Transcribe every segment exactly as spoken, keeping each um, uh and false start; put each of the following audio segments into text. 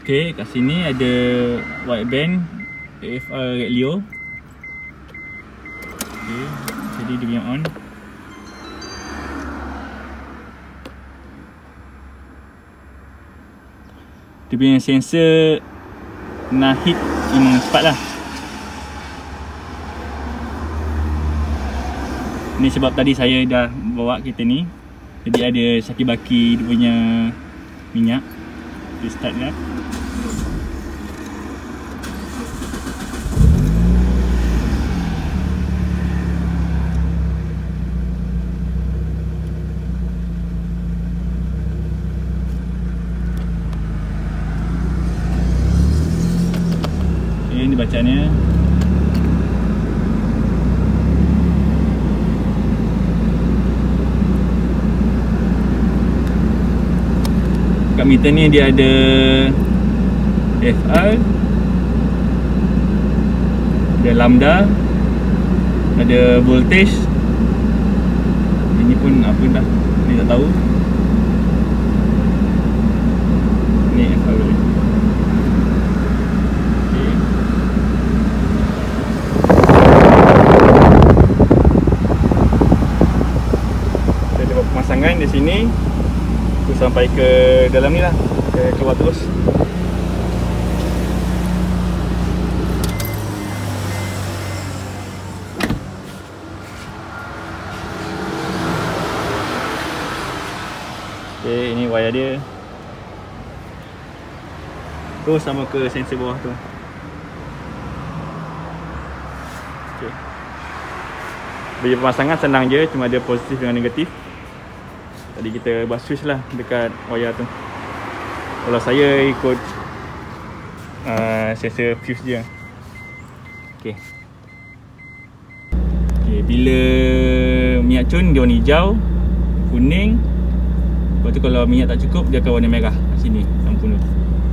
Okay, kat sini ada white band A F R Red Leo. Okay, jadi dia punya on. Dia punya sensor nak hit memang cepat lah. Ni sebab tadi saya dah bawa kereta ni, jadi ada saki-baki dia punya minyak. Dia start lah. Okay, ini bacaannya. Kat meter ni dia ada F R, ada lambda, ada voltage. Ini pun apa dah, ni tak tahu. Ni F R. Okay. Kita ada pemasangan di sini. Aku sampai ke dalam ni lah, ke keluar terus. Okay, ini wayar dia. Terus sama ke sensor bawah tu. Okay. Bagi pemasangan senang je, cuma ada positif dengan negatif. Tadi kita buat switch lah dekat wayar tu. Kalau saya ikut uh, sensor fuse je. Okay. Okay, bila minyak cun dia warna hijau, kuning. Lepas tu kalau minyak tak cukup dia akan warna merah kat sini lampu tu.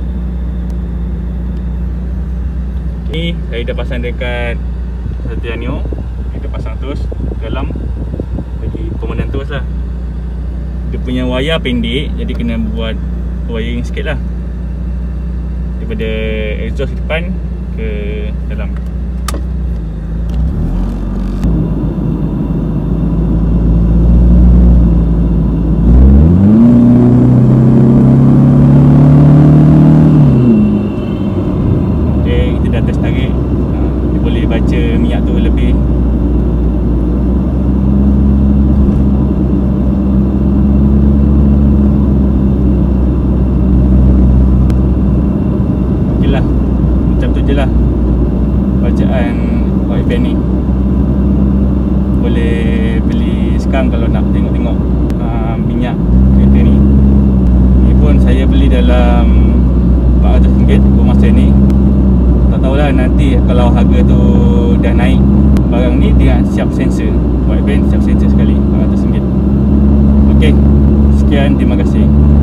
Okay, saya dah pasang dekat titanium. Kita pasang terus dalam, bagi pemandangan terus lah. Dia punya wayar pendek, jadi kena buat wiring sikit lah, daripada exhaust depan ke dalam. Okay, kita dah test tarik. Dia boleh baca minyak tu lebih. Lah bacaan white band ni. Boleh beli sekarang kalau nak tengok-tengok uh, minyak kereta ni. Ni pun saya beli dalam empat ratus ringgit untuk masa ni. Tak tahulah nanti kalau harga tu dah naik. Barang ni dia siap sensor, white band siap sensor sekali, empat ratus ringgit. Okey, sekian, terima kasih.